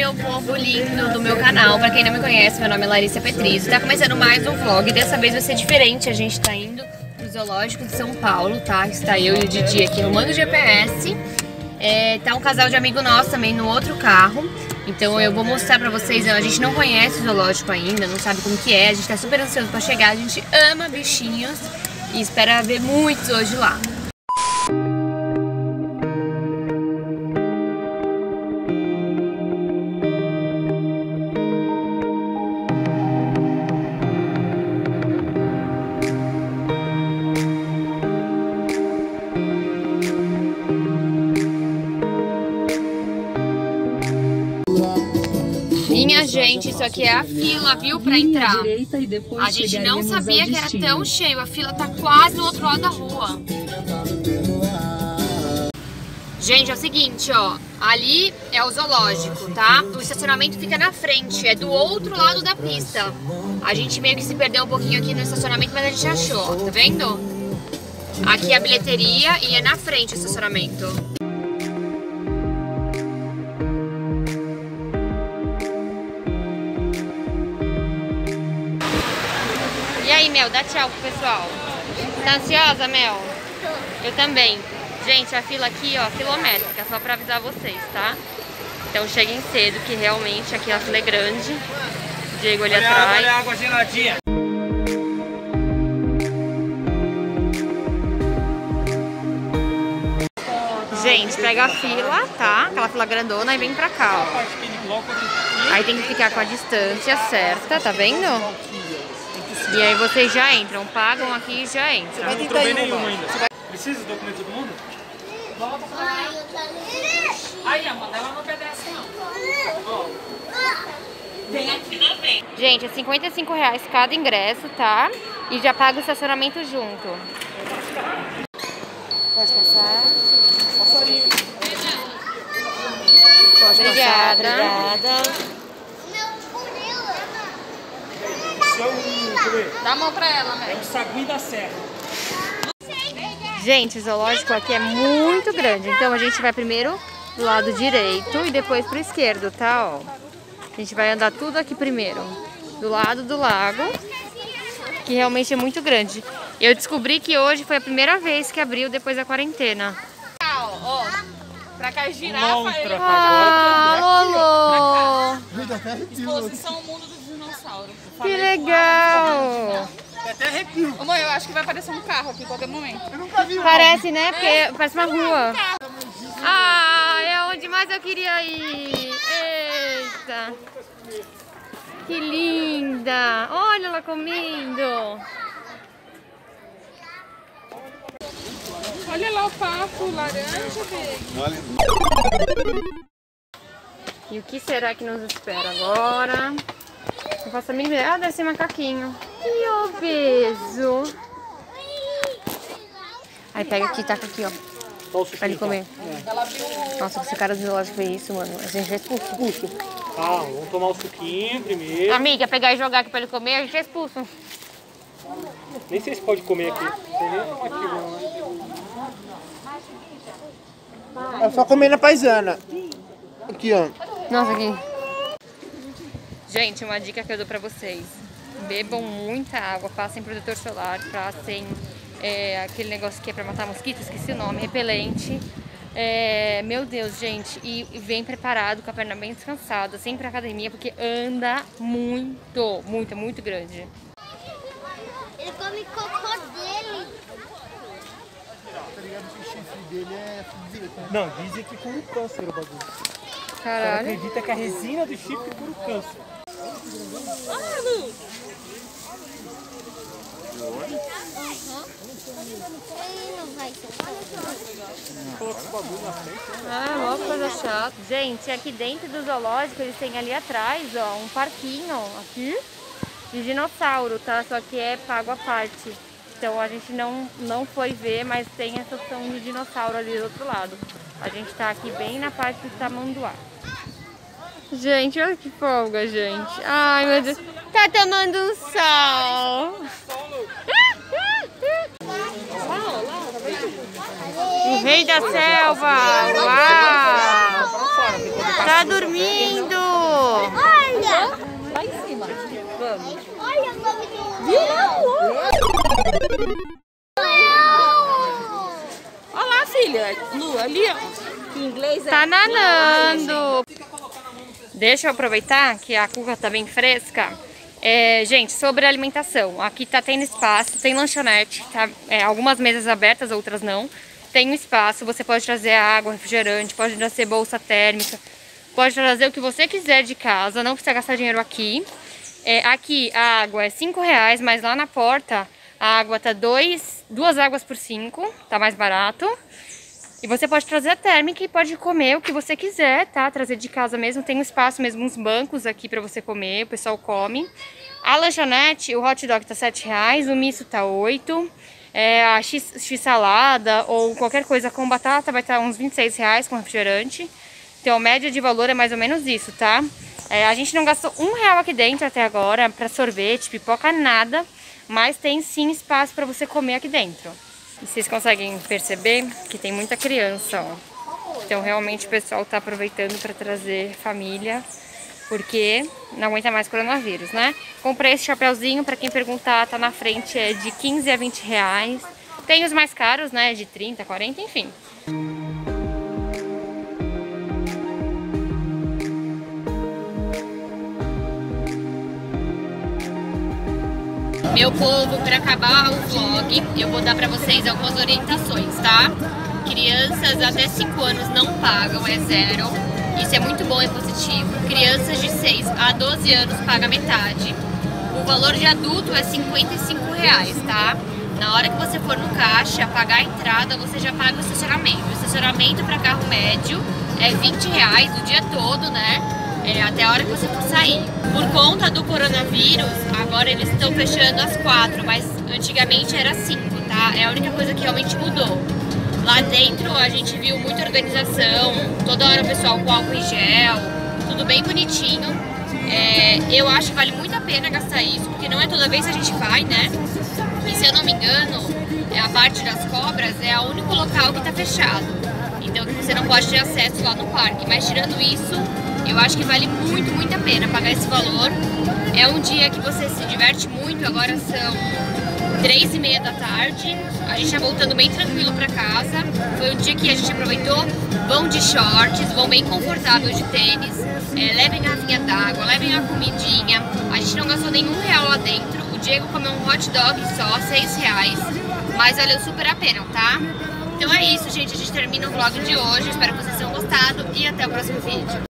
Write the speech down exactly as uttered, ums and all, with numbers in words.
meu povo lindo do meu canal. Pra quem não me conhece, meu nome é Larissa Petrizzo. Tá começando mais um vlog. Dessa vez vai ser diferente. A gente tá indo pro Zoológico de São Paulo, tá? Está eu e o Didi aqui no Mando G P S. É, tá um casal de amigo nosso também no outro carro. Então eu vou mostrar pra vocês. A gente não conhece o zoológico ainda, não sabe como que é. A gente tá super ansioso pra chegar. A gente ama bichinhos e espera ver muitos hoje lá. Minha gente, isso aqui é a fila, viu, pra entrar. A gente não sabia que era tão cheio, a fila tá quase do outro lado da rua. Gente, é o seguinte, ó, ali é o zoológico, tá? O estacionamento fica na frente, é do outro lado da pista. A gente meio que se perdeu um pouquinho aqui no estacionamento, mas a gente achou, tá vendo? Aqui é a bilheteria e é na frente o estacionamento. E aí, Mel, dá tchau pro pessoal. Tá ansiosa, Mel? Eu também. Gente, a fila aqui, ó, quilométrica, só pra avisar vocês, tá? Então cheguem cedo, que realmente aqui a fila é grande. Diego ali olha atrás. Olha a água geladinha. Gente, pega a fila, tá? Aquela fila grandona e vem pra cá, ó. Aí tem que ficar com a distância certa, tá vendo? E aí vocês já entram, pagam aqui e já entram. Não trombei nenhuma ainda. Precisa do documento de todo mundo? Volta pra lá. Aí, Amanda, ela não obedece não. Ó. Vem aqui na frente. Gente, é cinquenta e cinco reais cada ingresso, tá? E já paga o estacionamento junto. Pode passar. Passarinho. Pode Obrigada. Passar, obrigada. Esse é o... Deixa eu ver. Dá a mão pra ela, É o sagui da serra. Gente, o zoológico aqui é muito grande, então a gente vai primeiro do lado direito e depois pro esquerdo, tá? Ó. A gente vai andar tudo aqui primeiro, do lado do lago, que realmente é muito grande. Eu descobri que hoje foi a primeira vez que abriu depois da quarentena. Ó, pra cá girafa. Ah, Lolo! Exposição ao mundo dos dinossauros. Que legal! Até arrepio. Ô, mãe, eu acho que vai aparecer um carro aqui em qualquer momento. Eu nunca vi. Parece, né? Porque parece uma rua. Ah, é onde mais eu queria ir. Eita! Que linda! Olha ela comendo! Olha lá o papo laranja, velho. E o que será que nos espera agora? Não faço a mínima ideia. Ah, deve ser macaquinho. Que obeso! Aí pega aqui, taca aqui, ó. Pra ele comer. Nossa, esse cara do zoológico fez isso, mano. A gente já expulso. Expulso. Ah, vamos tomar o suquinho primeiro. Amiga, pegar e jogar aqui pra ele comer, a gente é expulso. Nem sei se pode comer aqui. Tem nem tomativo, né? É só comer na paisana. Aqui, ó. Nossa, aqui. Gente, uma dica que eu dou pra vocês. Bebam muita água, passem protetor solar, passem é, aquele negócio que é pra matar mosquitos, esqueci o nome, repelente. É, meu Deus, gente, e vem preparado, com a perna bem descansada, sempre pra academia, porque anda muito, muito, muito grande. Ele come cocô dele. Tá ligado que o chifre dele é direito, né? Não, dizem que cura o câncer o bagulho. Ela Caralho. acredita que a resina do chifre cura o câncer. Olha, Lu. Ele não vai soltar. Coloca esse bagulho na frente, né? Ah, mó coisa chata. Gente, aqui dentro do zoológico eles têm ali atrás, ó, um parquinho, aqui, de dinossauro, tá? Só que é pago à parte. Então a gente não, não foi ver, mas tem essa opção de dinossauro ali do outro lado. A gente tá aqui bem na parte do tamanduá. Gente, olha que folga, gente. Ai, meu Deus. Tá tomando um sol. O rei da selva. Uau. Tá dormindo. Olha lá, filha. Lu, ali, ó. Em inglês é... Tá nanando. Deixa eu aproveitar que a cuca tá bem fresca. É, gente, sobre alimentação. Aqui tá tendo espaço, tem lanchonete, tá? É, algumas mesas abertas, outras não. Tem um espaço, você pode trazer água, refrigerante, pode trazer bolsa térmica, pode trazer o que você quiser de casa, não precisa gastar dinheiro aqui. É, aqui a água é cinco reais, mas lá na porta a água tá dois, duas águas por cinco, tá mais barato. E você pode trazer a térmica e pode comer o que você quiser, tá? Trazer de casa mesmo, tem um espaço mesmo, uns bancos aqui pra você comer, o pessoal come. A lanchonete, o hot dog tá sete reais, o misto tá oito. É, a X, X salada ou qualquer coisa com batata vai estar uns vinte e seis reais com refrigerante. Então a média de valor é mais ou menos isso, tá? É, a gente não gastou um real aqui dentro até agora pra sorvete, pipoca, nada. Mas tem sim espaço pra você comer aqui dentro. E vocês conseguem perceber que tem muita criança, ó. Então realmente o pessoal tá aproveitando para trazer família, porque não aguenta mais coronavírus, né? Comprei esse chapéuzinho, para quem perguntar, tá na frente, é de quinze a vinte reais. Tem os mais caros, né? De trinta, quarenta, enfim. Meu povo, para acabar o vlog, eu vou dar para vocês algumas orientações, tá? Crianças até cinco anos não pagam, é zero. Isso é muito bom, é positivo. Crianças de seis a doze anos pagam metade. O valor de adulto é cinquenta e cinco reais, tá? Na hora que você for no caixa, pagar a entrada, você já paga o estacionamento. O estacionamento para carro médio é vinte reais o dia todo, né? É, até a hora que você for sair. Por conta do coronavírus, agora eles estão fechando às quatro, mas antigamente era cinco, tá? É a única coisa que realmente mudou. Lá dentro a gente viu muita organização, toda hora o pessoal com álcool em gel, tudo bem bonitinho. É, eu acho que vale muito a pena gastar isso, porque não é toda vez que a gente vai, né? E se eu não me engano, é a parte das cobras é o único local que tá fechado. Então você não pode ter acesso lá no parque, mas tirando isso, eu acho que vale muito, muito a pena pagar esse valor. É um dia que você se diverte muito, agora são três e meia da tarde. A gente tá voltando bem tranquilo pra casa. Foi um dia que a gente aproveitou. Vão de shorts, vão bem confortável de tênis. É, levem a garrafinha d'água, levem a comidinha. A gente não gastou nenhum real lá dentro. O Diego comeu um hot dog só, seis reais. Mas valeu super a pena, tá? Então é isso, gente. A gente termina o vlog de hoje. Espero que vocês tenham gostado e até o próximo vídeo.